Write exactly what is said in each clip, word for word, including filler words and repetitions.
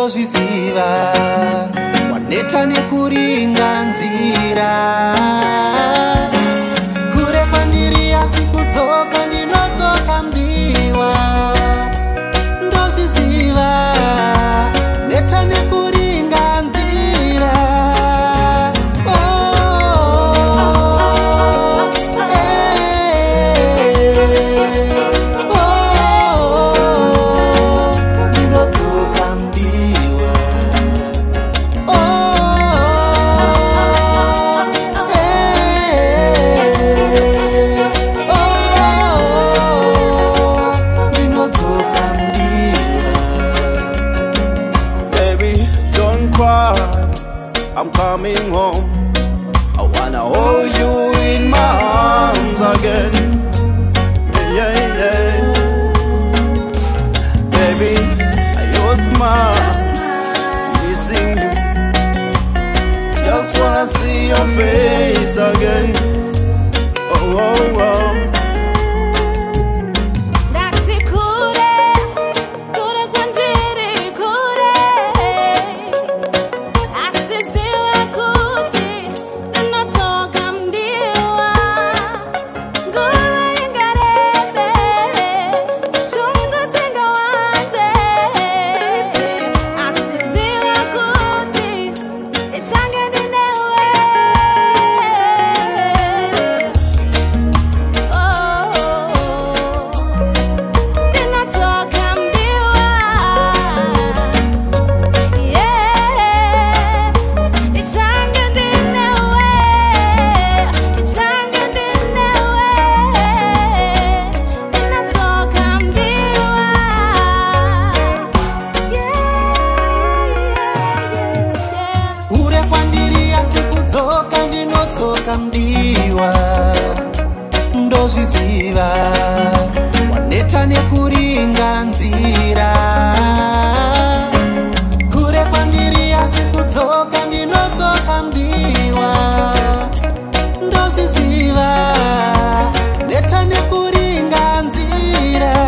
ndozviziva waneta nekuringa nzira kure kwandiri asi kudzoka ndinodzoka mdiwa ndozviziva neta nekuringa nzira I'm coming home. I wanna hold you in my arms again. Yeah, yeah. Baby, your smile, missing you. Just wanna see your face again. Oh, oh, oh. Mdiwa ndozviziva waneta nekuringa nzira kure kwandiri asi kudzoka ndinodzoka mdiwa ndozviziva neta nekuringa nzira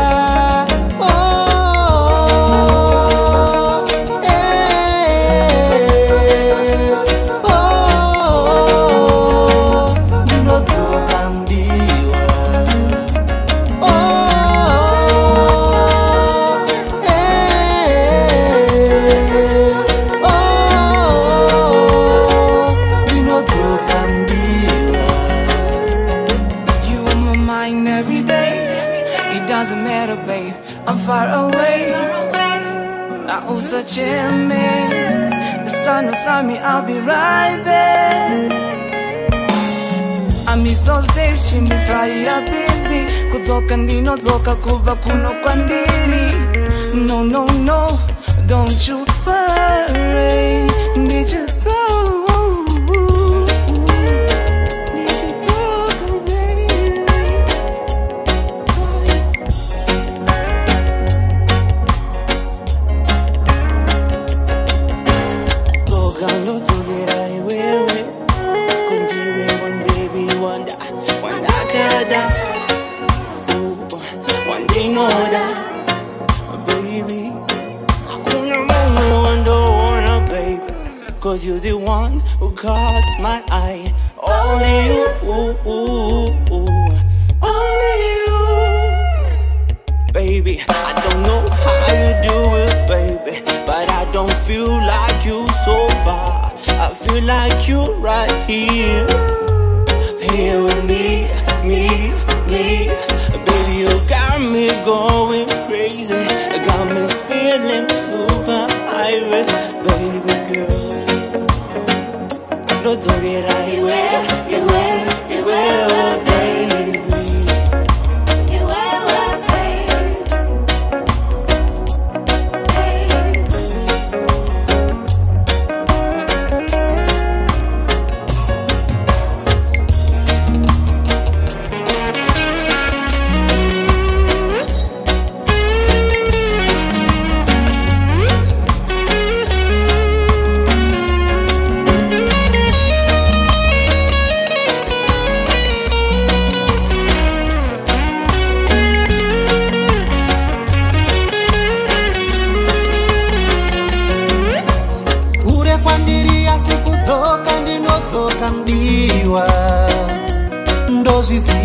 every day. It doesn't matter, babe, I'm far away. I also chill, man. This time beside me, I'll be right there. I miss those days, chimbi fry up busy. Kudzoka ndinodzoka kubva kuno kwandiri. No, no, no, don't you worry. Need you so. One day, no that, baby. I couldn't remember, don't wanna, baby. Cause you're the one who caught my eye. Only you, ooh, ooh, ooh. Only you, baby. I don't know how you do it, baby, but I don't feel like you so far. I feel like you right here, here with me, me, me. Baby, you got me going crazy. You got me feeling super irate. Baby girl, don't talk it right. You will, you will, you will, baby. You will, baby. ndinozviziva